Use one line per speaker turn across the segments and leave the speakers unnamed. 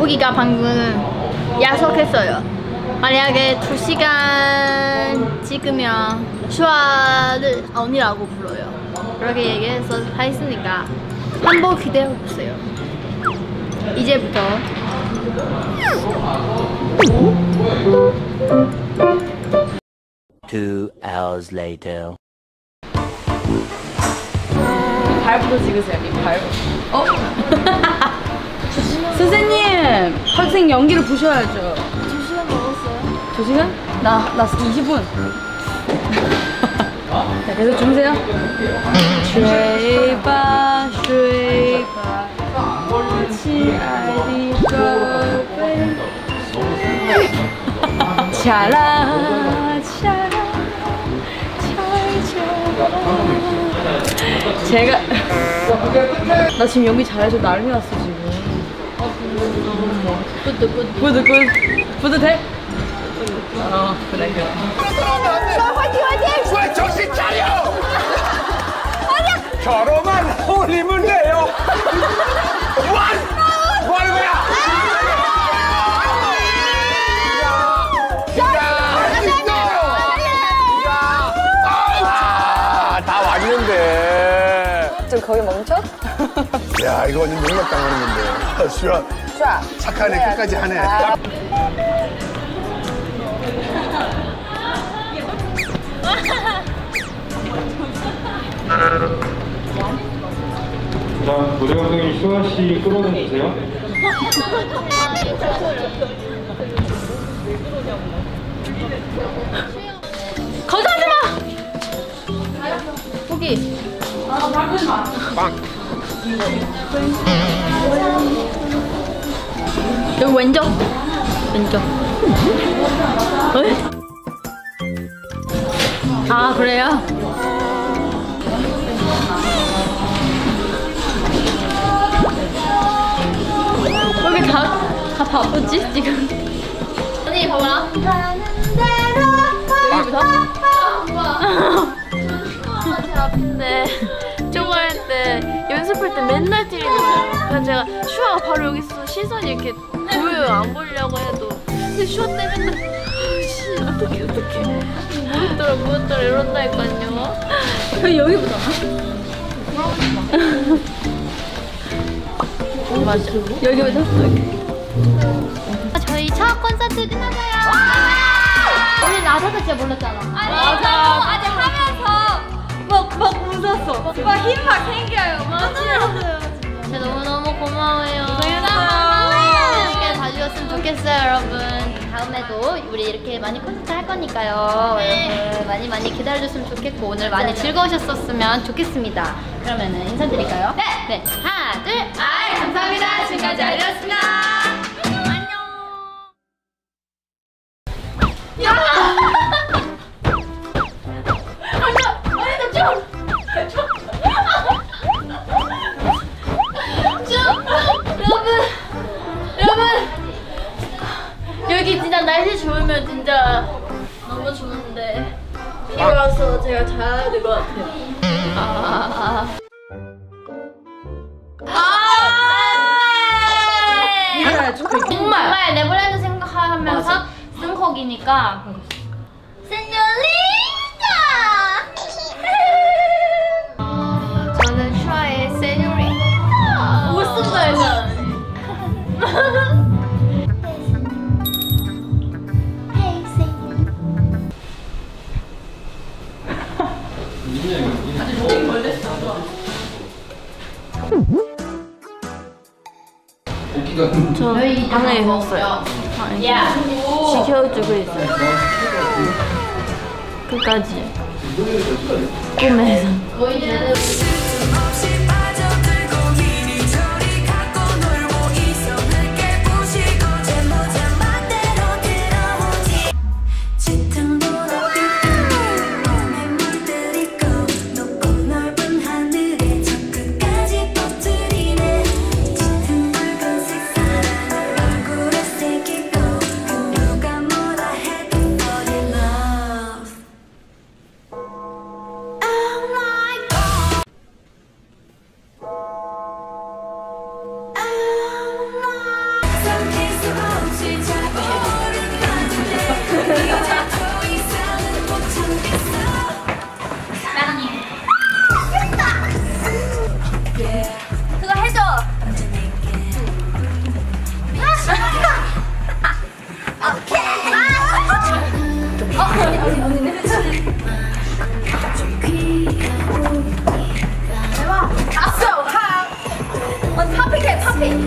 포기가 방금 약속했어요. 만약에 2시간 찍으면 슈아를 언니라고 불러요. 그렇게 얘기해서 했으니까 한번 기대해보세요. 이제부터.
2 hours later.
발부터 찍으세요. 발. 선생님, 학생 연기를 보셔야죠.
2시간 먹었어요?
2시간? 나 20분. 자, 계속 주무세요.睡吧睡吧亲爱的宝贝차라 차라 제가 나 지금 연기 잘해서 난리 났어 지금. 뿌듯 해? 그래.
화이팅 화이팅!
왜 정신 차려! 결혼만 올리면 돼요. 뭐 하는 거야? 다 왔는데.
좀 거기 멈춰?
야, 이거 완전 농락 당하는 건데. 슈아. 착하네, 끝까지 하네.
자, 무대 감독님 슈아 씨 끌어내 주세요.
거절하지 마! 포기. 여기 왼쪽. 어이? 아, 그래요? 왜 이렇게 다 바쁘지 지금? 언니 봐봐라. 여기부터? 제 아픈데 저번에 때 연습할 때 맨날 뛰는 거예요. 그래서 제가 슈아가 바로 여기 있어. 시선이 이렇게 보여요. 안 보려고 해도. 근데 슈아 때문에 어떡해 뭐였더라 이런다니까요. 그럼 여기부터 맞아. 여기부터? 저희 첫 콘서트 끝났어요. 우리 나서도 진짜 몰랐잖아.
아직 하면서 막 웃었어. 막 힘 막 생겨요. 맞아요.
진짜 너무너무 고마워요.
고마워요.
재밌게 봐주셨으면 좋겠어요, 여러분. 다음에도 우리 이렇게 많이 콘서트 할 거니까요. 여러분 많이 기다려줬으면 좋겠고 오늘 많이 즐거우셨었으면 좋겠습니다. 그러면은 인사드릴까요? 네. 하나, 둘.
감사합니다. 지금까지 알렸습니다.
여기 진짜 날씨 좋으면 진짜 너무 좋은데 비 와서 제가 자야 될 것 같아요. 정말 네버랜드 생각하면서 쓴 곡이니까 세뇨리타. 저는 슈아의 세뇨리타. 무슨 말이야?
저 방에 있었어요. 지켜주고 있어요. 끝까지 꿈에서.
파피해 파피.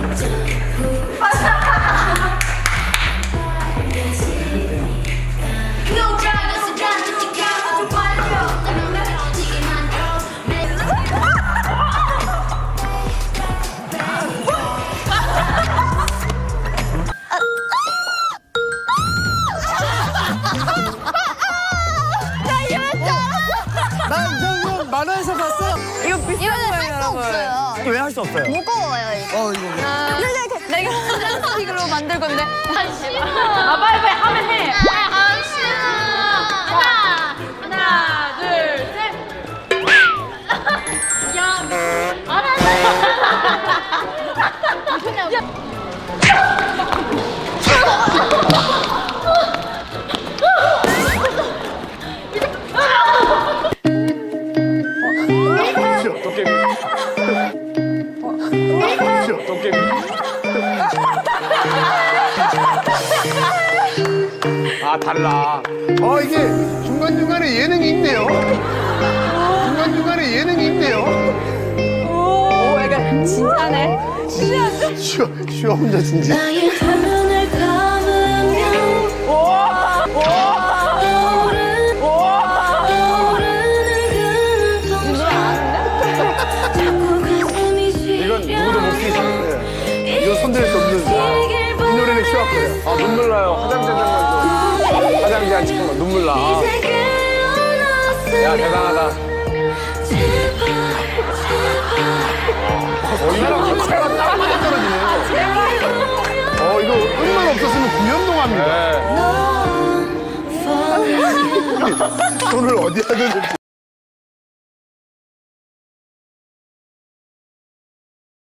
나 이 정도 만화에서 봤어.
이거는 할 수 없어요.
왜 할 수 없어요?
무거워요 이거.
이거.
내가 플라스틱으로 만들 건데.
아 빨리 하면 해. 아 싫어. 하나 둘 셋. 야 알았어.
도깨비. 도깨비. 아 달라. 이게 중간중간에 예능이 있네요. 중간중간에 예능이 있네요.
오, 약간 진짜네.
슈아 혼자 진지.
나의 화면을 감으면
이건 누구도 못 쓰시는데 이거 손댈 수 없는 이 노래는 슈아 거예요. 눈물 나요. 화장실 잠깐만. 화장실 안 잠깐만 눈물 나. 야 대단하다. 이거 제가 딱 맞아 떨어지네요. 이거 음만 없었으면 구연동 합니다. 손을 어디 하든지.